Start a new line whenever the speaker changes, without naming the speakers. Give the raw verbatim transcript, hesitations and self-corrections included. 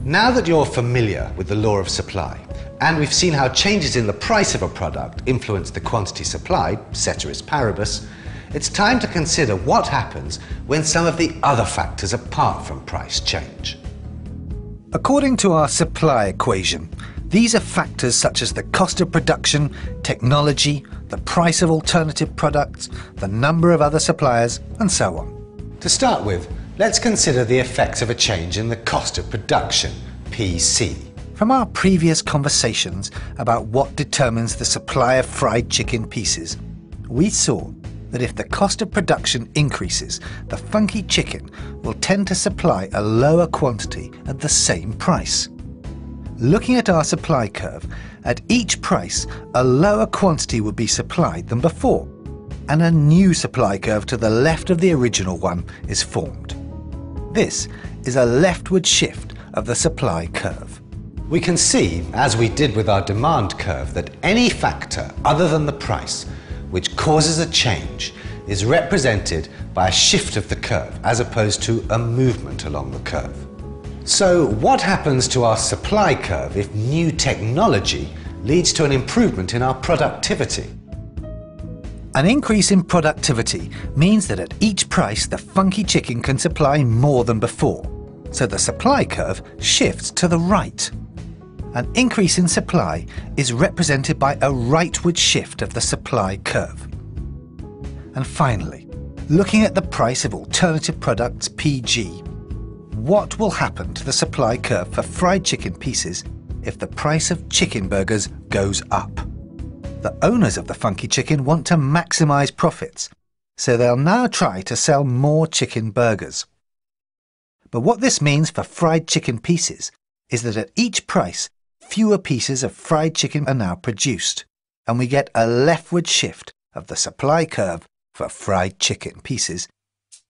Now that you're familiar with the law of supply, and we've seen how changes in the price of a product influence the quantity supplied, ceteris paribus, it's time to consider what happens when some of the other factors apart from price change. According to our supply equation, these are factors such as the cost of production, technology, the price of alternative products, the number of other suppliers, and so on. To start with, let's consider the effects of a change in the cost of production, P C. From our previous conversations about what determines the supply of fried chicken pieces, we saw that if the cost of production increases, the funky chicken will tend to supply a lower quantity at the same price. Looking at our supply curve, at each price, a lower quantity would be supplied than before, and a new supply curve to the left of the original one is formed. This is a leftward shift of the supply curve. We can see, as we did with our demand curve, that any factor other than the price which causes a change is represented by a shift of the curve as opposed to a movement along the curve. So what happens to our supply curve if new technology leads to an improvement in our productivity? An increase in productivity means that at each price the funky chicken can supply more than before, so the supply curve shifts to the right. An increase in supply is represented by a rightward shift of the supply curve. And finally, looking at the price of alternative products, P G, what will happen to the supply curve for fried chicken pieces if the price of chicken burgers goes up? The owners of the funky chicken want to maximize profits, so they'll now try to sell more chicken burgers. But what this means for fried chicken pieces is that at each price, fewer pieces of fried chicken are now produced, and we get a leftward shift of the supply curve for fried chicken pieces